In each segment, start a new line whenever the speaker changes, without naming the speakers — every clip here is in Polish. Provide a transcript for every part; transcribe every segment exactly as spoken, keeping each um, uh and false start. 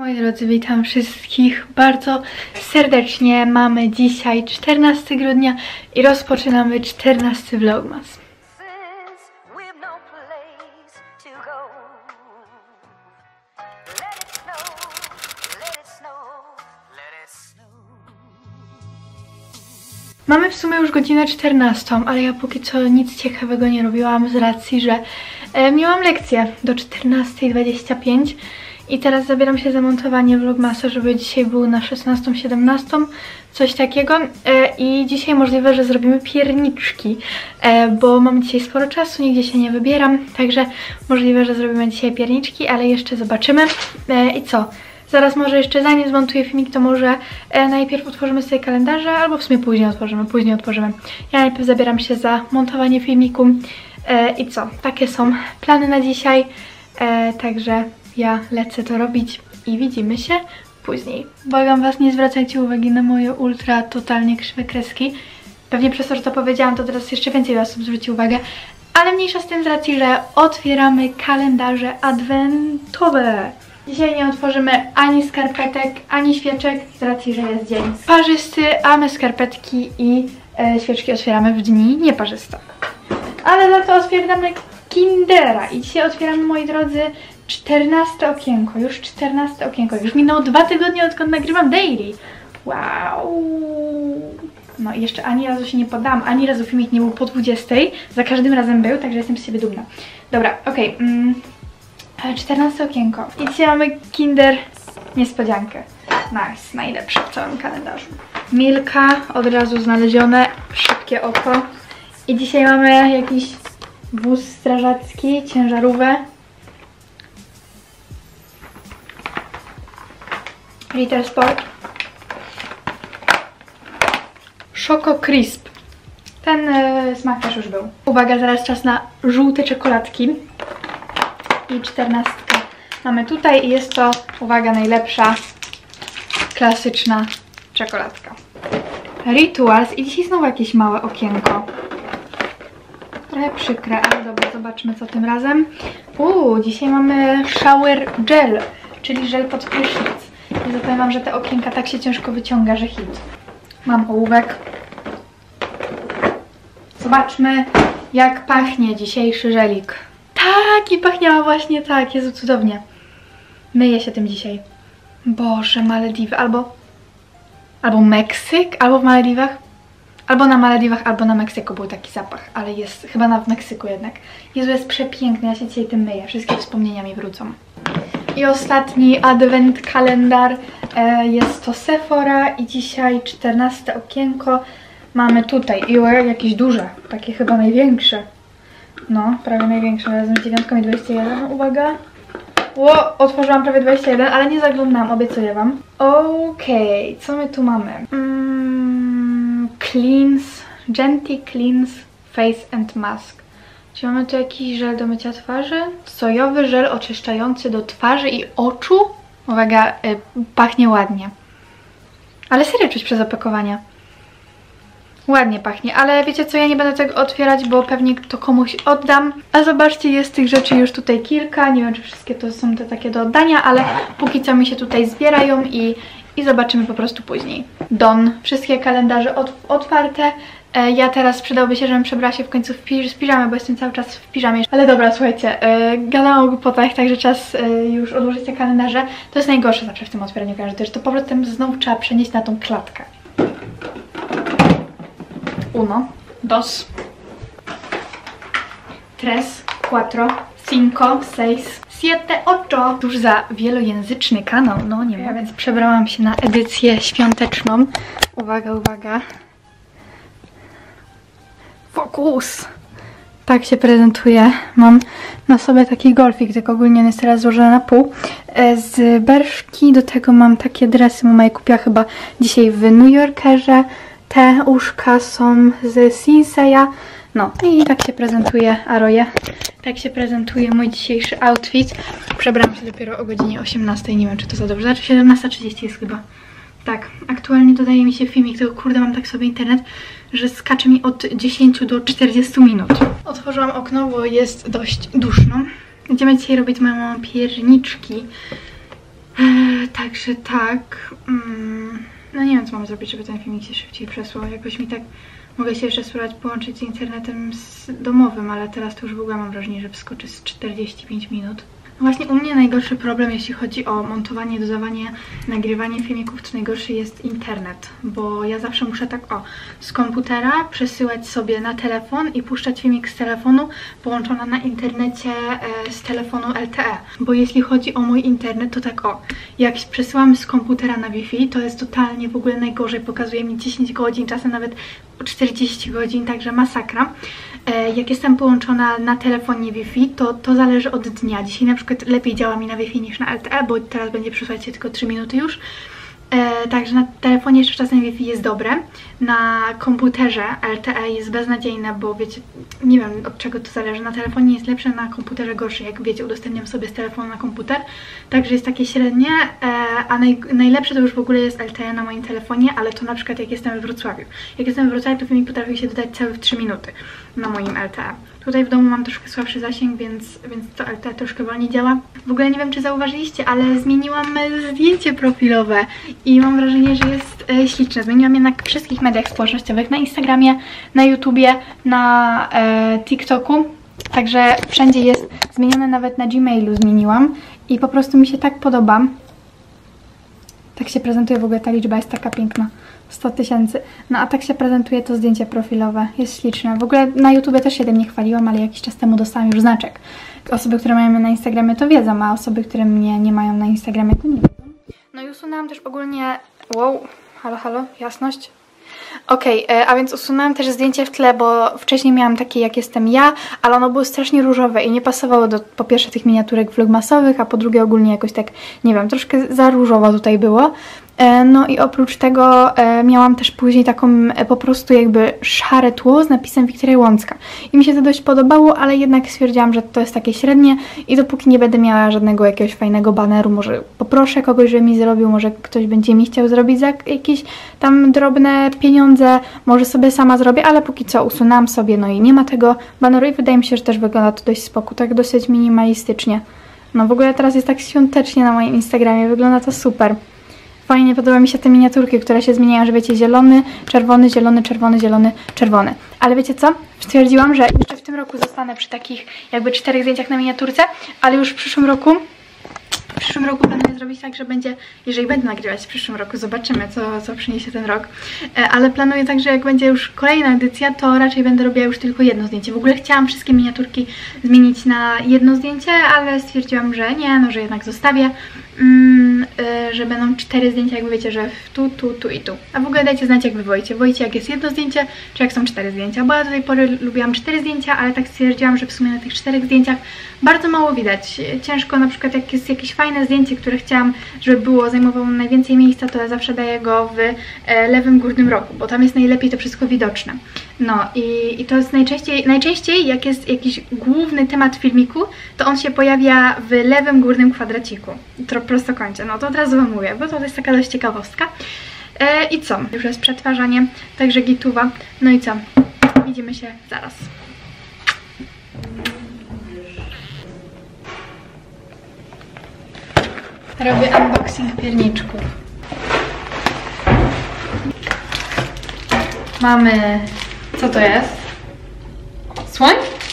Moi drodzy, witam wszystkich bardzo serdecznie. Mamy dzisiaj czternastego grudnia i rozpoczynamy czternasty vlogmas. Mamy w sumie już godzinę czternastą, ale ja póki co nic ciekawego nie robiłam z racji, że e, miałam lekcję do czternastej dwadzieścia pięć i teraz zabieram się za montowanie vlogmasa, żeby dzisiaj był na szesnastą siedemnastą, coś takiego. E, I dzisiaj możliwe, że zrobimy pierniczki, e, bo mam dzisiaj sporo czasu, nigdzie się nie wybieram, także możliwe, że zrobimy dzisiaj pierniczki, ale jeszcze zobaczymy. E, I co? Zaraz może jeszcze zanim zmontuję filmik, to może e, najpierw otworzymy sobie kalendarze, albo w sumie później otworzymy, później otworzymy. Ja najpierw zabieram się za montowanie filmiku e, i co? Takie są plany na dzisiaj, e, także ja lecę to robić i widzimy się później. Błagam was, nie zwracajcie uwagi na moje ultra totalnie krzywe kreski. Pewnie przez to, że to powiedziałam, to teraz jeszcze więcej osób zwróci uwagę, ale mniejsza z tym z racji, że otwieramy kalendarze adwentowe. Dzisiaj nie otworzymy ani skarpetek, ani świeczek, z racji, że jest dzień parzysty, a my skarpetki i e, świeczki otwieramy w dni nieparzyste. Ale za to otwieramy Kindera i dzisiaj otwieramy, moi drodzy, czternaste okienko, już czternaste okienko, już minęło dwa tygodnie, odkąd nagrywam daily. Wow! No i jeszcze ani razu się nie poddałam, ani razu filmik nie był po dwudziestej, za każdym razem był, także jestem z siebie dumna. Dobra, okej. Okay. Mm. czternaste okienko. I dzisiaj mamy Kinder niespodziankę. Nice, najlepsze w całym kalendarzu. Milka, od razu znalezione, szybkie oko. I dzisiaj mamy jakiś wóz strażacki, ciężarówkę. Ritter Sport. Choco Crisp. Ten yy, smak też już był. Uwaga, zaraz czas na żółte czekoladki. I czternastkę mamy tutaj i jest to, uwaga, najlepsza klasyczna czekoladka. Rituals i dzisiaj znowu jakieś małe okienko. Trochę przykre, ale dobra, zobaczmy co tym razem. Uuu, dzisiaj mamy shower gel, czyli żel pod prysznic. I zapowiem wam, że te okienka tak się ciężko wyciąga, że hit. Mam ołówek. Zobaczmy, jak pachnie dzisiejszy żelik. Tak, i pachniała właśnie tak, Jezu, cudownie. Myję się tym dzisiaj. Boże, Malediwy, albo... Albo Meksyk, albo w Malediwach. Albo na Malediwach, albo na Meksyku był taki zapach, ale jest chyba na w Meksyku jednak. Jezu, jest przepiękny, ja się dzisiaj tym myję, wszystkie wspomnienia mi wrócą. I ostatni advent kalendar, e, jest to Sephora i dzisiaj czternaste okienko. Mamy tutaj, i jakieś duże, takie chyba największe. No, prawie największe, razem z dziewiątką i dwadzieścia jeden, uwaga. Ło, otworzyłam prawie dwadzieścia jeden, ale nie zaglądałam, obiecuję wam. Okej, okay, co my tu mamy? Mm, cleanse, Gentle Cleanse Face and Mask. Czy mamy tu jakiś żel do mycia twarzy? Sojowy żel oczyszczający do twarzy i oczu? Uwaga, y, pachnie ładnie. Ale serio czuć przez opakowanie. Ładnie pachnie, ale wiecie co, ja nie będę tego otwierać, bo pewnie to komuś oddam. A zobaczcie, jest tych rzeczy już tutaj kilka. Nie wiem, czy wszystkie to są te takie do oddania, ale póki co mi się tutaj zbierają i, i zobaczymy po prostu później. Don. Wszystkie kalendarze od, otwarte. E, ja teraz przydałby się, żebym przebrała się w końcu w piż, z piżamy, bo jestem cały czas w piżamie. Ale dobra, słuchajcie, e, gadałam o głupotach, także czas e, już odłożyć te kalendarze. To jest najgorsze zawsze w tym otwieraniu kalendarzy, że to powrotem znowu trzeba przenieść na tą klatkę. Uno, dos, tres, cuatro, cinco, seis, siete, ocho. Cóż za wielojęzyczny kanał, no nie wiem. Więc przebrałam się na edycję świąteczną. Uwaga, uwaga. Fokus! Tak się prezentuje. Mam na sobie taki golfik, tylko ogólnie jest teraz złożony na pół. Z Berszki, do tego mam takie dresy, mama je kupiła chyba dzisiaj w New Yorkerze. Te uszka są z Sinseya. No i tak się prezentuje Aroje. Tak się prezentuje mój dzisiejszy outfit. Przebrałam się dopiero o godzinie osiemnastej. Nie wiem, czy to za dobrze. Znaczy siedemnasta trzydzieści jest chyba. Tak, aktualnie dodaje mi się filmik, tylko kurde, mam tak sobie internet, że skacze mi od dziesięciu do czterdziestu minut. Otworzyłam okno, bo jest dość duszno. Będziemy dzisiaj robić moją mamą pierniczki. Eee, tak Także tak, mm, no nie wiem co mam zrobić, żeby ten filmik się szybciej przesłał. Jakoś mi tak, mogę się jeszcze spróbować połączyć z internetem z domowym, ale teraz to już w ogóle mam wrażenie, że wskoczy z czterdzieści pięć minut. Właśnie u mnie najgorszy problem, jeśli chodzi o montowanie, dodawanie, nagrywanie filmików, to najgorszy jest internet, bo ja zawsze muszę tak o, z komputera przesyłać sobie na telefon i puszczać filmik z telefonu połączona na internecie e, z telefonu L T E, bo jeśli chodzi o mój internet, to tak o, jak przesyłam z komputera na Wi-Fi, to jest totalnie w ogóle najgorzej, pokazuje mi dziesięć godzin, czasem nawet czterdzieści godzin, także masakra. Jak jestem połączona na telefonie Wi-Fi, to to zależy od dnia. Dzisiaj na przykład lepiej działa mi na Wi-Fi niż na L T E, bo teraz będzie przysłać się tylko trzy minuty już. E, także na telefonie jeszcze czasem Wi-Fi jest dobre. Na komputerze L T E jest beznadziejne, bo wiecie, nie wiem od czego to zależy. Na telefonie jest lepsze, na komputerze gorsze. Jak wiecie, udostępniam sobie z telefonu na komputer. Także jest takie średnie, e, a naj, najlepsze to już w ogóle jest L T E na moim telefonie, ale to na przykład jak jestem we Wrocławiu. Jak jestem we Wrocławiu, to filmik potrafi się dodać cały w trzy minuty na moim L T E. Tutaj w domu mam troszkę słabszy zasięg, więc, więc to L T E troszkę wolniej działa. W ogóle nie wiem, czy zauważyliście, ale zmieniłam zdjęcie profilowe i mam wrażenie, że jest e, śliczne. Zmieniłam je na wszystkich mediach społecznościowych, na Instagramie, na YouTubie, na e, TikToku. Także wszędzie jest zmienione, nawet na Gmailu zmieniłam i po prostu mi się tak podoba. Tak się prezentuje w ogóle, ta liczba jest taka piękna. sto tysięcy. No a tak się prezentuje to zdjęcie profilowe. Jest śliczne. W ogóle na YouTubie też się tym nie chwaliłam, ale jakiś czas temu dostałam już znaczek. Osoby, które mają mnie na Instagramie to wiedzą, a osoby, które mnie nie mają na Instagramie to nie wiedzą. No i usunęłam też ogólnie... Wow, halo, halo, jasność. Okej, okay, a więc usunęłam też zdjęcie w tle, bo wcześniej miałam takie jak jestem ja, ale ono było strasznie różowe i nie pasowało do po pierwsze tych miniaturek vlogmasowych, a po drugie ogólnie jakoś tak, nie wiem, troszkę za różowo tutaj było. No i oprócz tego e, miałam też później taką e, po prostu jakby szare tło z napisem Wiktoria Łącka. I mi się to dość podobało, ale jednak stwierdziłam, że to jest takie średnie i dopóki nie będę miała żadnego jakiegoś fajnego baneru, może poproszę kogoś, żeby mi zrobił, może ktoś będzie mi chciał zrobić za jakieś tam drobne pieniądze, może sobie sama zrobię, ale póki co usunęłam sobie, no i nie ma tego baneru i wydaje mi się, że też wygląda to dość spoko, tak dosyć minimalistycznie. No w ogóle teraz jest tak świątecznie na moim Instagramie, wygląda to super. Fajnie, podoba mi się te miniaturki, które się zmieniają, że wiecie, zielony, czerwony, zielony, czerwony, zielony, czerwony. Ale wiecie co? Stwierdziłam, że jeszcze w tym roku zostanę przy takich jakby czterech zdjęciach na miniaturce, ale już w przyszłym roku, w przyszłym roku planuję zrobić tak, że będzie, jeżeli będę nagrywać w przyszłym roku, zobaczymy co, co przyniesie ten rok, ale planuję tak, że jak będzie już kolejna edycja, to raczej będę robiła już tylko jedno zdjęcie. W ogóle chciałam wszystkie miniaturki zmienić na jedno zdjęcie, ale stwierdziłam, że nie, no że jednak zostawię. Mm, y, że będą cztery zdjęcia, jakby wiecie, że tu, tu, tu i tu. A w ogóle dajcie znać, jak wy wolicie. Wolicie, jak jest jedno zdjęcie, czy jak są cztery zdjęcia. Bo ja do tej pory lubiłam cztery zdjęcia, ale tak stwierdziłam, że w sumie na tych czterech zdjęciach bardzo mało widać. Ciężko na przykład, jak jest jakieś fajne zdjęcie, które chciałam, żeby było, zajmowało najwięcej miejsca, to ja zawsze daję go w e, lewym górnym rogu, bo tam jest najlepiej to wszystko widoczne. No i, i to jest najczęściej, najczęściej, jak jest jakiś główny temat filmiku, to on się pojawia w lewym górnym kwadraciku. Prostokącie. No to od razu wam mówię, bo to jest taka dość ciekawostka. E, I co? Już jest przetwarzanie, także gituwa. No i co? Widzimy się zaraz. Robię unboxing pierniczków. Mamy... Co to jest? Słoń?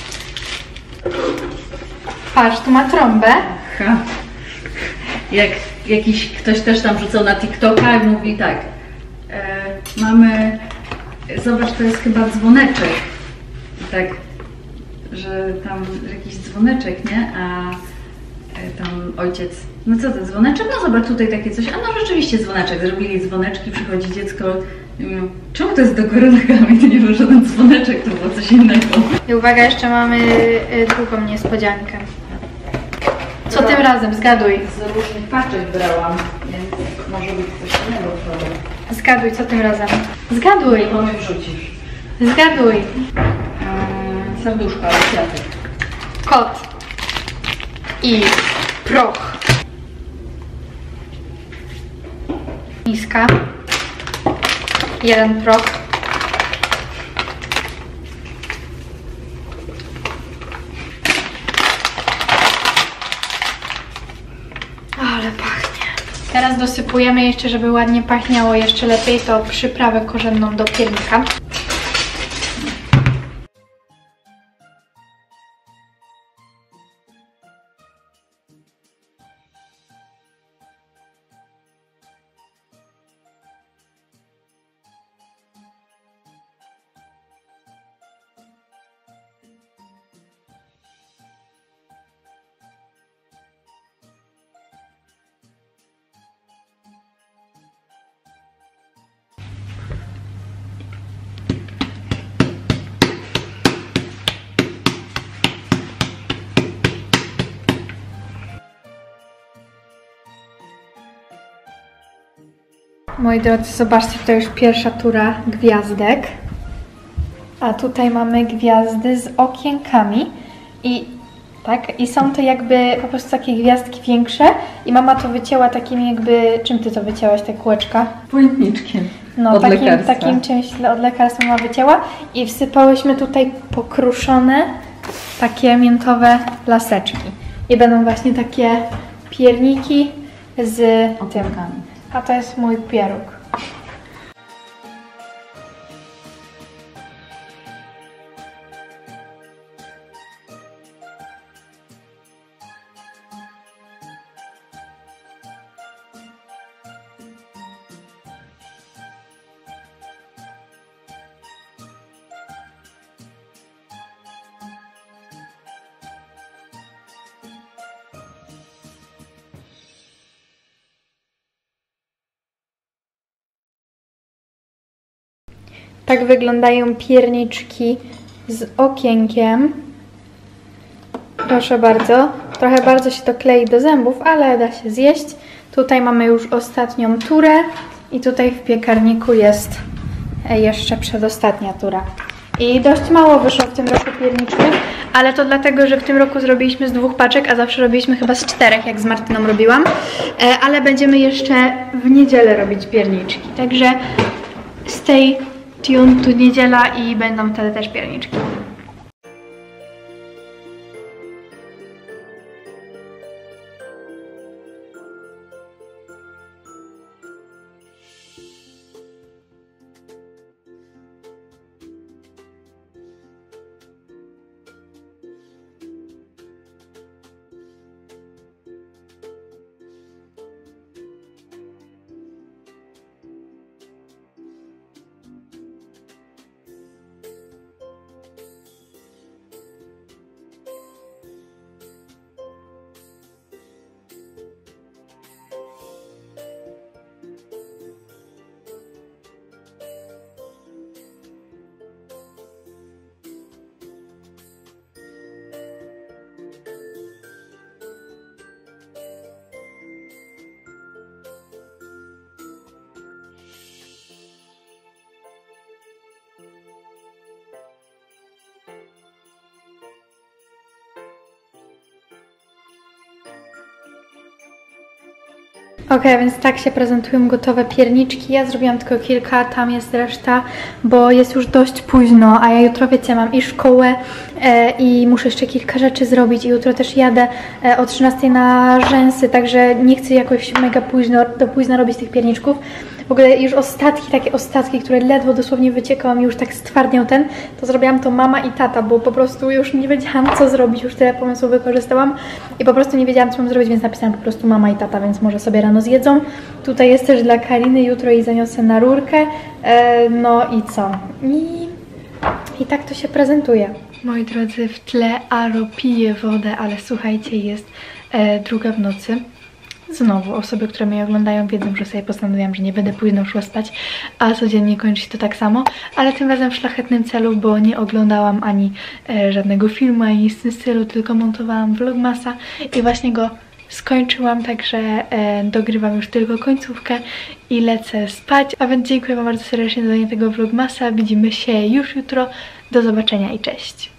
Patrz, tu ma trąbę.
Ha. Jak jakiś ktoś też tam rzucał na TikToka i mówi tak, e, mamy, zobacz, to jest chyba dzwoneczek, i tak, że tam jakiś dzwoneczek, nie, a e, tam ojciec, no co to, dzwoneczek? No zobacz, tutaj takie coś, a no rzeczywiście dzwoneczek, zrobili dzwoneczki, przychodzi dziecko i mówią, czemu to jest do góry nogami, to nie był żaden dzwoneczek, to było coś innego.
I uwaga, jeszcze mamy y, drugą niespodziankę. Co tym razem? Zgaduj.
Z różnych paczek brałam, więc może być coś innego.
Zgaduj, co tym razem? Zgaduj.
To mi wrzucisz.
Zgaduj.
Hmm, serduszko, ale kwiatek.
Kot. I proch. Miska. Jeden proch. Ale pachnie. Teraz dosypujemy jeszcze, żeby ładnie pachniało jeszcze lepiej, to przyprawę korzenną do piernika. Moi drodzy, zobaczcie, to już pierwsza tura gwiazdek. A tutaj mamy gwiazdy z okienkami. I tak, i są to jakby po prostu takie gwiazdki większe. I mama to wycięła takim jakby... Czym ty to wycięłaś, te kółeczka?
Pojemniczkiem.
No,
od
takim,
lekarstwa.
takim czymś od lekarstwa mama wycięła. I wsypałyśmy tutaj pokruszone takie miętowe laseczki. I będą właśnie takie pierniki z tym. A to jest mój pieróg. Tak wyglądają pierniczki z okienkiem. Proszę bardzo. Trochę bardzo się to klei do zębów, ale da się zjeść. Tutaj mamy już ostatnią turę i tutaj w piekarniku jest jeszcze przedostatnia tura. I dość mało wyszło w tym roku pierniczków, ale to dlatego, że w tym roku zrobiliśmy z dwóch paczek, a zawsze robiliśmy chyba z czterech, jak z Martyną robiłam. Ale będziemy jeszcze w niedzielę robić pierniczki. Także stay tuned, tu niedziela i będą wtedy też pierniczki. Ok, więc tak się prezentują gotowe pierniczki. Ja zrobiłam tylko kilka, tam jest reszta, bo jest już dość późno, a ja jutro, wiecie, mam i szkołę e, i muszę jeszcze kilka rzeczy zrobić i jutro też jadę e, o trzynastej na rzęsy, także nie chcę jakoś mega późno, do późna robić tych pierniczków. W ogóle już ostatki, takie ostatki, które ledwo dosłownie wyciekałam i już tak stwardniał ten, to zrobiłam to mama i tata, bo po prostu już nie wiedziałam, co zrobić, już tyle pomysłów wykorzystałam i po prostu nie wiedziałam, co mam zrobić, więc napisałam po prostu mama i tata, więc może sobie rano zjedzą. Tutaj jest też dla Kariny, jutro jej zaniosę na rurkę, e, no i co? I, I tak to się prezentuje. Moi drodzy, w tle Aro pije wodę, ale słuchajcie, jest e, druga w nocy. Znowu, osoby, które mnie oglądają, wiedzą, że sobie postanowiłam, że nie będę późno szła spać, a codziennie kończy się to tak samo, ale tym razem w szlachetnym celu, bo nie oglądałam ani e, żadnego filmu, ani nic w tym stylu, tylko montowałam vlogmasa i właśnie go skończyłam, także e, dogrywam już tylko końcówkę i lecę spać. A więc dziękuję wam bardzo serdecznie za oglądanie tego vlogmasa, widzimy się już jutro, do zobaczenia i cześć!